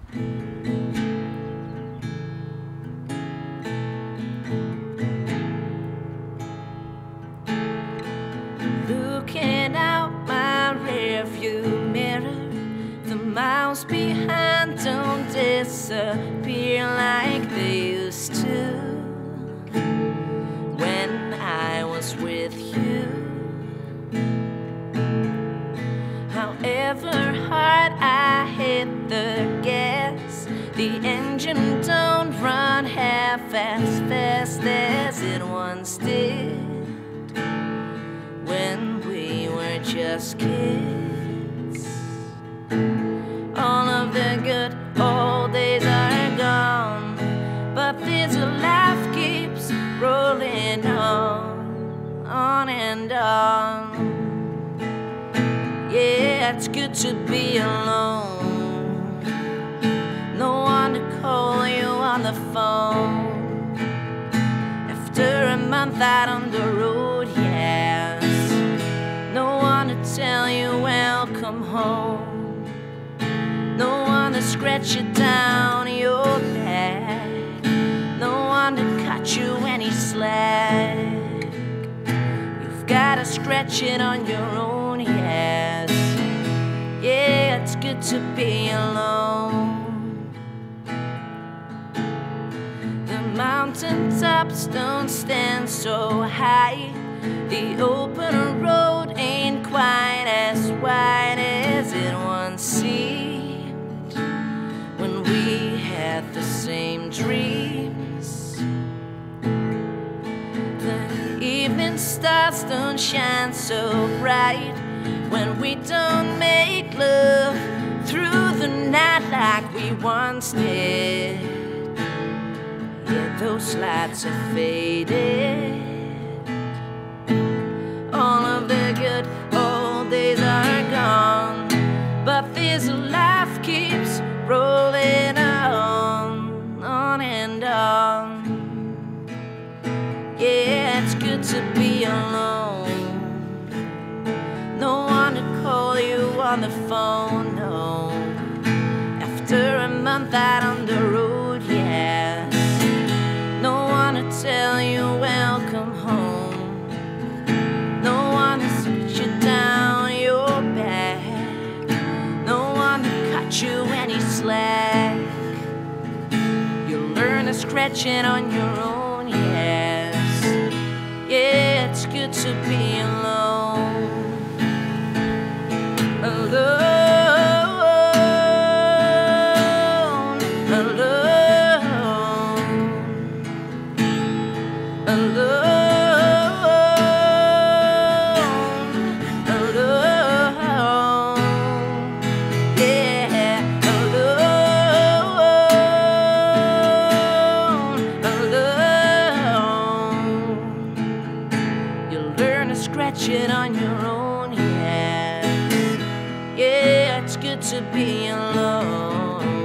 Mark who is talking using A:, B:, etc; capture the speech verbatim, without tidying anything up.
A: Looking out my rearview mirror, the miles behind don't disappear like they used to when I was with you. However hard I hit the gas, the engine don't run half as fast as it once did when we were just kids. All of the good old days are gone, but this life keeps rolling on, on and on. Yeah, it's good to be alone. No one to call you on the phone. After a month out on the road, yes. No one to tell you welcome home. No one to scratch you down your back. No one to cut you any slack. You've gotta scratch it on your own, yes. Yeah, it's good to be alone. The mountaintops don't stand so high. The open road ain't quite as wide as it once seemed when we had the same dreams. The evening stars don't shine so bright when we don't make love through the night like we once did. Yeah, those lights are faded. All of the good old days are gone, but this life keeps rolling on, on and on. Yeah, it's good to be alone. No one to call you on the phone, no. After a month out on the road, yes. No one to tell you welcome home. No one to sit you down your back. No one to cut you any slack. You'll learn to scratch it on your own, yes. Yeah, it's good to be alone. Alone, alone, alone, alone, yeah, alone, alone. You'll learn to scratch it on your own, yeah. Yeah, it's good to be alone.